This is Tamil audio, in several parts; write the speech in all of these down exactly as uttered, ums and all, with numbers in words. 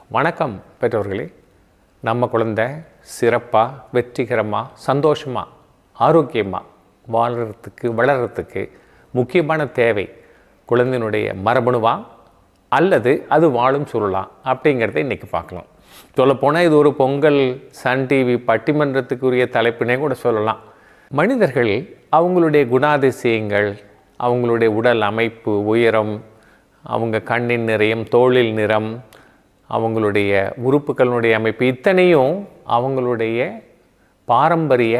வணக்கம் பெற்றோர்களே. நம்ம குழந்தை சிறப்பாக வெற்றிகரமாக சந்தோஷமாக ஆரோக்கியமாக வாழ்கிறதுக்கு வளர்கிறதுக்கு முக்கியமான தேவை குழந்தையினுடைய மரபணுவா அல்லது அது வாழும் சூழலா அப்படிங்கிறத இன்றைக்கி பார்க்கலாம். சொல்லப்போனால் இது ஒரு பொங்கல் சன் டிவி பட்டிமன்றத்துக்குரிய தலைப்பினே கூட சொல்லலாம். மனிதர்கள் அவங்களுடைய குணாதிசயங்கள், அவங்களுடைய உடல் அமைப்பு, உயரம், அவங்க கண்ணின் நிறம், தோளில் நிறம், அவங்களுடைய உறுப்புகளினுடைய அமைப்பு இத்தனையும் அவங்களுடைய பாரம்பரிய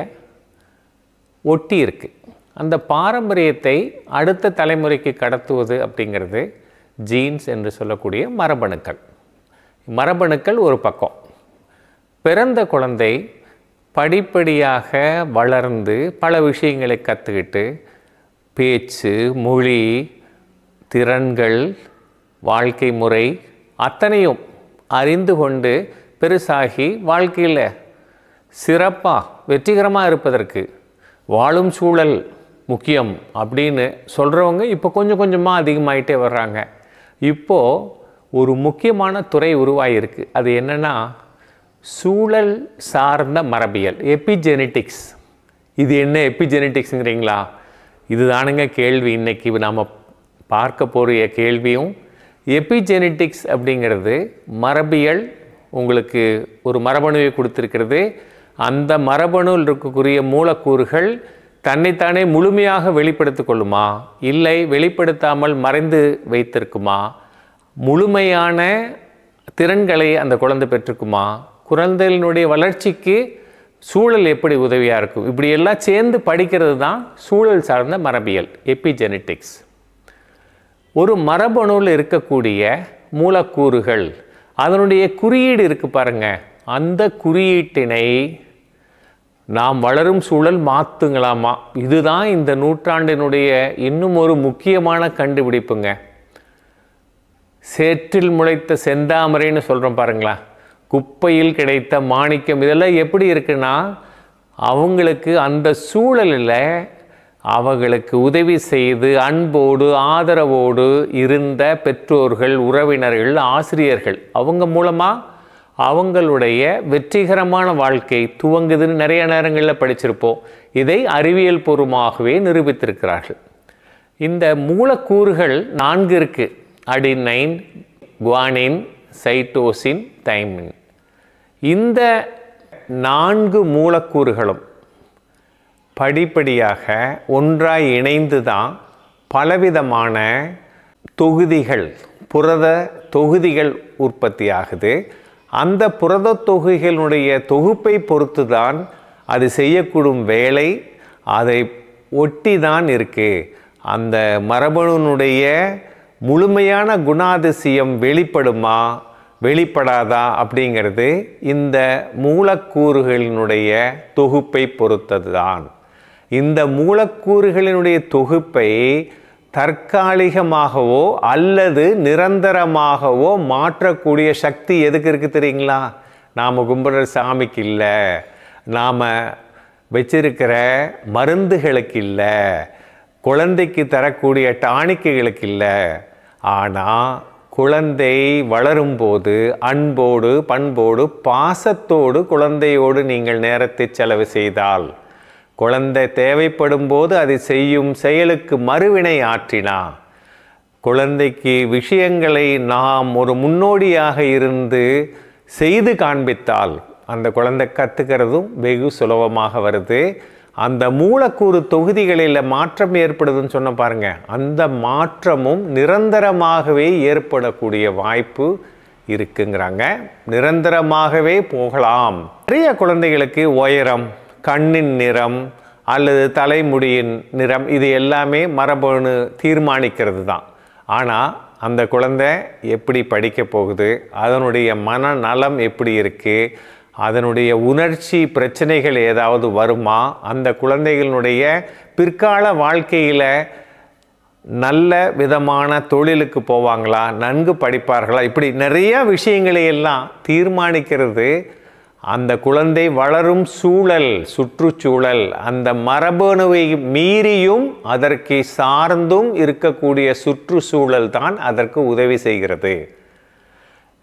ஒட்டி இருக்குது. அந்த பாரம்பரியத்தை அடுத்த தலைமுறைக்கு கடத்துவது அப்படிங்கிறது ஜீன்ஸ் என்று சொல்லக்கூடிய மரபணுக்கள். மரபணுக்கள் ஒரு பக்கம். பிறந்த குழந்தை படிப்படியாக வளர்ந்து பல விஷயங்களை கற்றுக்கிட்டு பேச்சு, மொழி, திறன்கள், வாழ்க்கை முறை அத்தனையும் அறிந்து கொண்டு பெருசாகி வாழ்க்கையில் சிறப்பாக வெற்றிகரமாக இருப்பதற்கு வாழும் சூழல் முக்கியம் அப்படின்னு சொல்கிறவங்க இப்போ கொஞ்சம் கொஞ்சமாக அதிகமாகிட்டே வர்றாங்க. இப்போது ஒரு முக்கியமான துறை உருவாகிருக்கு. அது என்னென்னா சூழல் சார்ந்த மரபியல், எபிஜெனட்டிக்ஸ். இது என்ன எபிஜெனட்டிக்ஸுங்கிறீங்களா? இது தானுங்க கேள்வி. இன்றைக்கி நாம் பார்க்க போகிற கேள்வியும் எபிஜெனட்டிக்ஸ் அப்படிங்கிறது மரபியல். உங்களுக்கு ஒரு மரபணுவை கொடுத்துருக்கிறது. அந்த மரபணுவில் இருக்கக்கூடிய மூலக்கூறுகள் தன்னைத்தானே முழுமையாக வெளிப்படுத்தி கொள்ளுமா, இல்லை வெளிப்படுத்தாமல் மறைந்து வைத்திருக்குமா, முழுமையான திறன்களை அந்த குழந்தை பெற்றிருக்குமா, குழந்தையினுடைய வளர்ச்சிக்கு சூழல் எப்படி உதவியாக இருக்கும், இப்படியெல்லாம் சேர்ந்து படிக்கிறது தான் சூழல் சார்ந்த மரபியல், எபிஜெனட்டிக்ஸ். ஒரு மரபணுவில் இருக்கக்கூடிய மூலக்கூறுகள், அதனுடைய குறியீடு இருக்குது பாருங்கள். அந்த குறியீட்டினை நாம் வளரும் சூழல் மாற்றுங்களாமா. இதுதான் இந்த நூற்றாண்டினுடைய இன்னும் ஒரு முக்கியமான கண்டுபிடிப்புங்க. சேற்றில் முளைத்த செந்தாமரைன்னு சொல்கிறோம் பாருங்களா, குப்பையில் கிடைத்த மாணிக்கம். இதெல்லாம் எப்படி இருக்குன்னா அவங்களுக்கு அந்த சூழலில் அவர்களுக்கு உதவி செய்து அன்போடு ஆதரவோடு இருந்த பெற்றோர்கள், உறவினர்கள், ஆசிரியர்கள், அவங்க மூலமாக அவங்களுடைய வெற்றிகரமான வாழ்க்கை துவங்குதுன்னு நிறைய நேரங்களில் படிச்சிருப்போம். இதை அறிவியல் பூர்வமாகவே நிரூபித்திருக்கிறார்கள். இந்த மூலக்கூறுகள் நான்கு இருக்குது: அடினைன், குவானின், சைட்டோசின், தைமின். இந்த நான்கு மூலக்கூறுகளும் படிப்படியாக ஒன்றாய் இணைந்து தான் பலவிதமான தொகுதிகள், புரத தொகுதிகள் உற்பத்தி ஆகுது. அந்த புரத தொகுதிகளுடைய தொகுப்பை பொறுத்து தான் அது செய்யக்கூடும் வேலை அதை ஒட்டி தான் இருக்குது. அந்த மரபணுனுடைய முழுமையான குணாதிசயம் வெளிப்படுமா வெளிப்படாதா அப்படிங்கிறது இந்த மூலக்கூறுகளினுடைய தொகுப்பை பொறுத்தது தான். இந்த மூலக்கூறுகளினுடைய தொகுப்பை தற்காலிகமாகவோ அல்லது நிரந்தரமாகவோ மாற்றக்கூடிய சக்தி எதுக்கு இருக்குது தெரியுங்களா? நாம் கும்பிட்ற சாமிக்கு இல்லை, நாம் வச்சிருக்கிற மருந்துகளுக்கு இல்லை, குழந்தைக்கு தரக்கூடிய டானிக்குகளுக்கு இல்லை. ஆனால் குழந்தை வளரும்போது அன்போடு, பண்போடு, பாசத்தோடு குழந்தையோடு நீங்கள் நேரத்தை செலவு செய்தால், குழந்தை தேவைப்படும் போது அதை செய்யும் செயலுக்கு மறுவினை ஆற்றினா, குழந்தைக்கு விஷயங்களை நாம் ஒரு முன்னோடியாக இருந்து செய்து காண்பித்தால் அந்த குழந்தை கற்றுக்கிறதும் வெகு சுலபமாக வருது. அந்த மூலக்கூறு தொகுதிகளில் மாற்றம் ஏற்படுதுன்னு சொன்ன பாருங்கள், அந்த மாற்றமும் நிரந்தரமாகவே ஏற்படக்கூடிய வாய்ப்பு இருக்குங்கிறாங்க. நிரந்தரமாகவே போகலாம். நிறைய குழந்தைகளுக்கு உயரம், கண்ணின் நிறம் அல்லது தலைமுடியின் நிறம் இது எல்லாமே மரபணு தீர்மானிக்கிறது தான். ஆனால் அந்த குழந்தை எப்படி படிக்க போகுது, அதனுடைய மனநலம் எப்படி இருக்குது, அதனுடைய உணர்ச்சி பிரச்சனைகள் ஏதாவது வருமா, அந்த குழந்தைகளுடைய பிற்கால வாழ்க்கையில் நல்ல விதமான தொழிலுக்கு போவாங்களா, நன்கு படிப்பார்களா, இப்படி நிறைய விஷயங்களை எல்லாம் தீர்மானிக்கிறது அந்த குழந்தை வளரும் சூழல், சுற்றுச்சூழல். அந்த மரபணுவை மீறியும் அதற்கு சார்ந்தும் இருக்கக்கூடிய சுற்றுச்சூழல் தான் அதற்கு உதவி செய்கிறது.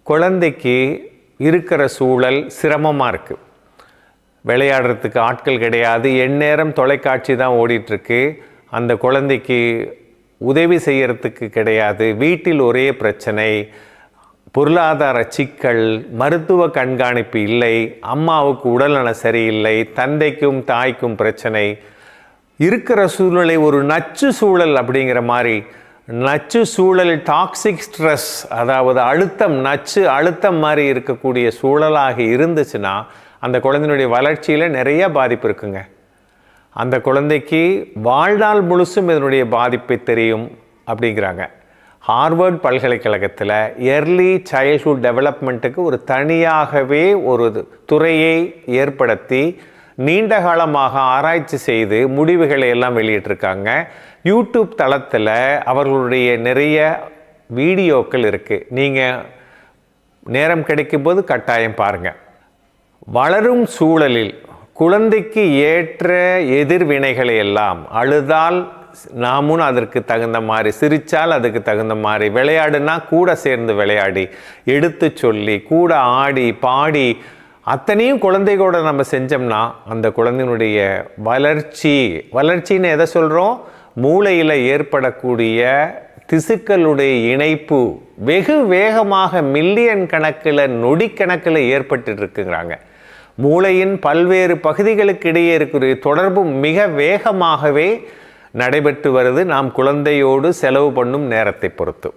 குழந்தைக்கு இருக்கிற சூழல் சிரமமாக இருக்குது. விளையாடுறதுக்கு ஆட்கள் கிடையாது, எந்நேரம் தொலைக்காட்சி தான் ஓடிட்டுருக்கு. அந்த குழந்தைக்கு உதவி செய்யறதுக்கு கிடையாது, வீட்டில் ஒரே பிரச்சனை, பொருளாதார சிக்கல், மருத்துவ கண்காணிப்பு இல்லை, அம்மாவுக்கு உடல்நலம் சரியில்லை, தந்தைக்கும் தாய்க்கும் பிரச்சனை இருக்கிற சூழ்நிலை ஒரு நச்சு சூழல் அப்படிங்கிற மாதிரி. நச்சு சூழல், டாக்ஸிக் ஸ்ட்ரெஸ், அதாவது அழுத்தம், நச்சு அழுத்தம் மாதிரி இருக்கக்கூடிய சூழலாக இருந்துச்சுன்னா அந்த குழந்தையினுடைய வளர்ச்சியில் நிறைய பாதிப்பு இருக்குங்க. அந்த குழந்தைக்கு வாழ்நாள் முழுசும் இதனுடைய பாதிப்பை தெரியும் அப்படிங்கிறாங்க. ஹார்வர்ட் பல்கலைக்கழகத்தில் எர்லி சைல்ட்ஹுட் டெவலப்மெண்ட்டுக்கு ஒரு தனியாகவே ஒரு துறையை ஏற்படுத்தி நீண்ட காலமாக ஆராய்ச்சி செய்து முடிவுகளை எல்லாம் வெளியிட்டிருக்காங்க. யூடியூப் தளத்தில் அவர்களுடைய நிறைய வீடியோக்கள் இருக்குது. நீங்கள் நேரம் கிடைக்கும்போது கட்டாயம் பாருங்கள். வளரும் சூழலில் குழந்தைக்கு ஏற்ற எதிர்வினைகளை எல்லாம், அழுதால் நாமும் அதற்கு தகுந்த மாதிரி, சிரித்தால் அதுக்கு தகுந்த மாதிரி, விளையாடுனா கூட சேர்ந்து விளையாடி, எடுத்து சொல்லி, கூட ஆடி பாடி அத்தனையும் குழந்தைகளோட நம்ம செஞ்சோம்னா அந்த குழந்தையினுடைய வளர்ச்சி, வளர்ச்சின்னு எதை சொல்கிறோம், மூளையில் ஏற்படக்கூடிய திசுக்களுடைய இணைப்பு வெகு வேகமாக மில்லியன் கணக்கில் நொடி கணக்கில் ஏற்பட்டு இருக்குங்கிறாங்க. மூளையின் பல்வேறு பகுதிகளுக்கு இடையே இருக்கிற தொடர்பு மிக வேகமாகவே நடைபெற்று வருது நாம் குழந்தையோடு செலவு பண்ணும் நேரத்தை பொறுத்து.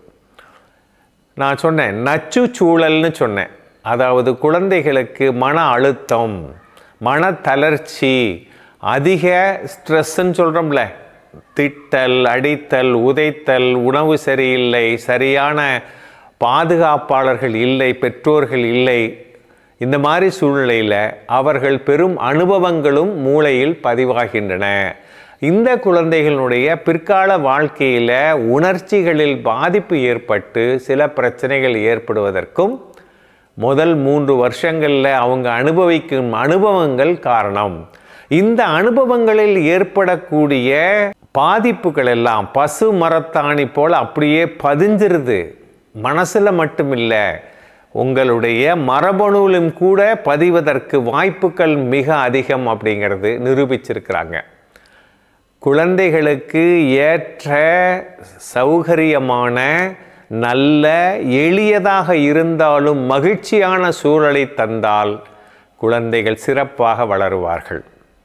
நான் சொன்னேன் நச்சு சூழல்னு சொன்னேன். அதாவது குழந்தைகளுக்கு மன அழுத்தம், மன தளர்ச்சி, அதிக ஸ்ட்ரெஸ்ன்னு சொல்கிறோம்ல, திட்டல், அடித்தல், உதைத்தல், உணவு சரியில்லை, சரியான பாதுகாப்பாளர்கள் இல்லை, பெற்றோர்கள் இல்லை, இந்த மாதிரி சூழ்நிலையில் அவர்கள் பெரும் அனுபவங்களும் மூளையில் பதிவாகின்றன. இந்த குழந்தைகளுடைய பிற்கால வாழ்க்கையில் உணர்ச்சிகளில் பாதிப்பு ஏற்பட்டு சில பிரச்சனைகள் ஏற்படுவதற்கும் முதல் மூன்று வருஷங்களில் அவங்க அனுபவிக்கும் அனுபவங்கள் காரணம். இந்த அனுபவங்களில் ஏற்படக்கூடிய பாதிப்புகள் எல்லாம் பசு மரத்தாணி போல் அப்படியே பதிஞ்சிருது. மனசில் மட்டுமில்லை, உங்களுடைய மரபணுவிலும் கூட பதிவதற்கு வாய்ப்புகள் மிக அதிகம் அப்படிங்கிறது நிரூபிச்சிருக்கிறாங்க. குழந்தைகளுக்கு ஏற்ற சௌகரியமான, நல்ல, எளியதாக இருந்தாலும் மகிழ்ச்சியான சூழலை தந்தால் குழந்தைகள் சிறப்பாக வளருவார்கள்.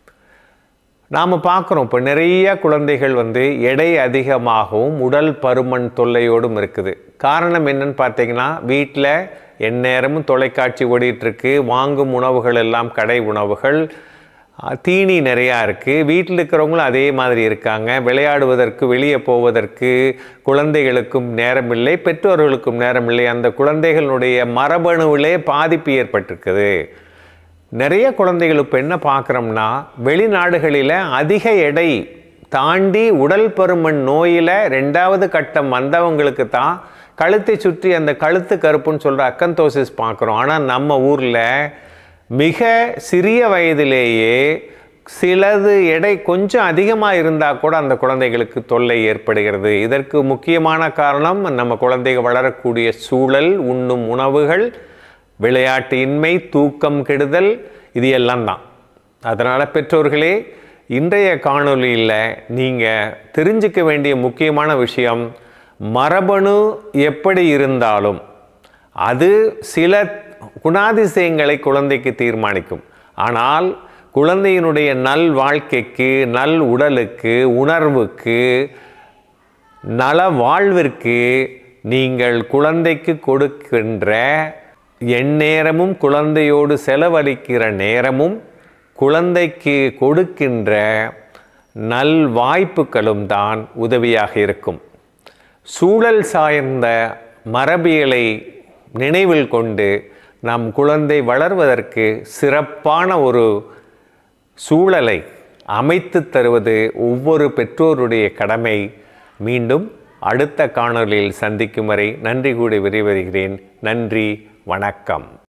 நாம் பார்க்குறோம், இப்போ நிறைய குழந்தைகள் வந்து எடை அதிகமாகவும் உடல் பருமன் தொல்லையோடும் இருக்குது. காரணம் என்னன்னு பார்த்தீங்கன்னா, வீட்டில் எந்நேரமும் தொலைக்காட்சி ஓடிட்டுருக்கு, வாங்கும் உணவுகள் எல்லாம் கடை உணவுகள், தீனி நிறையா இருக்குது. வீட்டில் இருக்கிறவங்களும் அதே மாதிரி இருக்காங்க. விளையாடுவதற்கு, வெளியே போவதற்கு குழந்தைகளுக்கும் நேரமில்லை, பெற்றோர்களுக்கும் நேரமில்லை. அந்த குழந்தைகளுடைய மரபணுவிலே பாதிப்பு ஏற்பட்டிருக்குது. நிறைய குழந்தைகள் இப்போ என்ன பார்க்குறோம்னா, வெளிநாடுகளில் அதிக எடை தாண்டி உடல் பருமன் நோயில் ரெண்டாவது கட்டம் வந்தவங்களுக்கு தான் கழுத்தை சுற்றி அந்த கழுத்து கருப்புன்னு சொல்கிற அக்கந்தோசிஸ் பார்க்குறோம். ஆனால் நம்ம ஊரில் மிக சிறிய வயதிலேயே சிலது எடை கொஞ்சம் அதிகமாக இருந்தால் கூட அந்த குழந்தைகளுக்கு தொல்லை ஏற்படுகிறது. இதற்கு முக்கியமான காரணம் நம்ம குழந்தைகள் வளரக்கூடிய சூழல், உண்ணும் உணவுகள், விளையாட்டு இன்மை, தூக்கம் கெடுதல், இது எல்லாம் தான். அதனால் பெற்றோர்களே, இன்றைய காணொளியில் நீங்கள் தெரிஞ்சிக்க வேண்டிய முக்கியமான விஷயம், மரபணு எப்படி இருந்தாலும் அது சில குணாதிசயங்களை குழந்தைக்கு தீர்மானிக்கும். ஆனால் குழந்தையினுடைய நல் வாழ்க்கைக்கு, நல் உடலுக்கு, உணர்வுக்கு, நல வாழ்விற்கு நீங்கள் குழந்தைக்கு கொடுக்கின்ற எந்நேரமும், குழந்தையோடு செலவழிக்கிற நேரமும், குழந்தைக்கு கொடுக்கின்ற நல் வாய்ப்புகளும் தான் உதவியாக இருக்கும். சூழல் சார்ந்த மரபியலை நினைவில் கொண்டு நம் குழந்தை வளர்வதற்கு சிறப்பான ஒரு சூழலை அமைத்து தருவது ஒவ்வொரு பெற்றோருடைய கடமை. மீண்டும் அடுத்த காணொளியில் சந்திக்கும் வரை நன்றி கூடி விரைவருகிறேன். நன்றி, வணக்கம்.